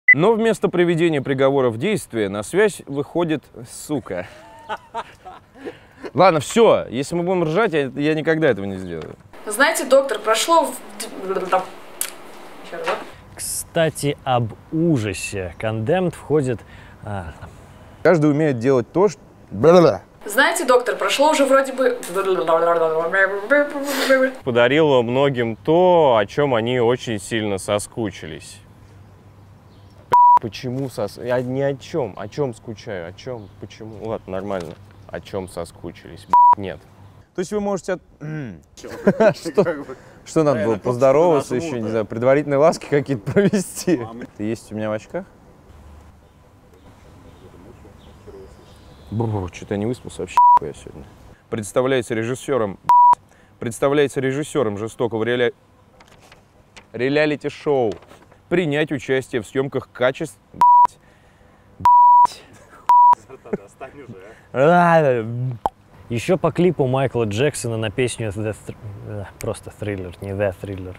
Но вместо приведения приговора в действие на связь выходит сука. Ладно, все. Если мы будем ржать, я никогда этого не сделаю. Знаете, доктор, прошло... Кстати, об ужасе. Condemned входит... Каждый умеет делать то, что... Знаете, доктор, прошло уже вроде бы... Подарила многим то, о чем они очень сильно соскучились. Почему Я ни о чем. О чем скучаю? О чем? Почему? Ладно, нормально. О чем соскучились? Нет. То есть вы можете... Что надо было? Поздороваться еще, не знаю, предварительные ласки какие-то провести. Ты есть у меня в очках? Что-то я не выспался вообще я сегодня. Представляется режиссером жестокого реалити-шоу принять участие в съемках качеств... Еще по клипу Майкла Джексона на песню просто Thriller, не The Thriller.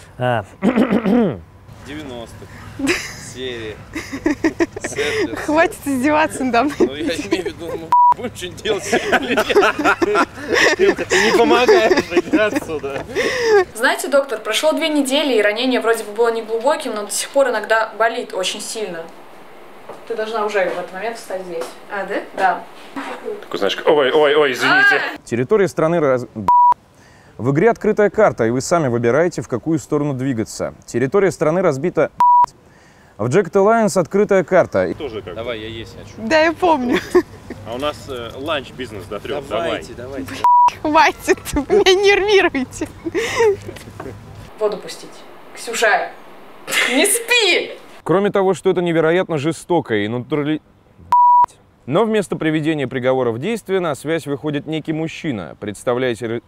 90-х. Серии. Хватит издеваться надо мной. Ну, я имею в виду, мы будем что-нибудь делать сегодня. Ты не помогаешь отсюда. Знаете, доктор, прошло 2 недели, и ранение вроде бы было неглубоким, но до сих пор иногда болит очень сильно. Ты должна уже в этот момент встать здесь. А, да? Да. Такой, знаешь, ой, извините. Территория страны В игре открытая карта, и вы сами выбираете, в какую сторону двигаться. Территория страны разбита... В Jagged Alliance открытая карта. Тоже как Давай, я есть хочу. Да, я помню. А у нас ланч-бизнес до 3. Давайте. Хватит, вы меня нервируете. Воду пустить. Ксюша, не спи! Кроме того, что это невероятно жестоко и Но вместо приведения приговора в действие на связь выходит некий мужчина. Представляете...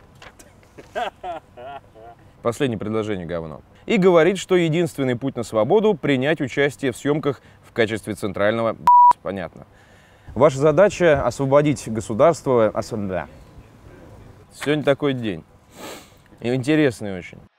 Последнее предложение говно. И говорит, что единственный путь на свободу – принять участие в съемках в качестве центрального... Понятно. Ваша задача – освободить государство... Да. Сегодня такой день. И интересный очень.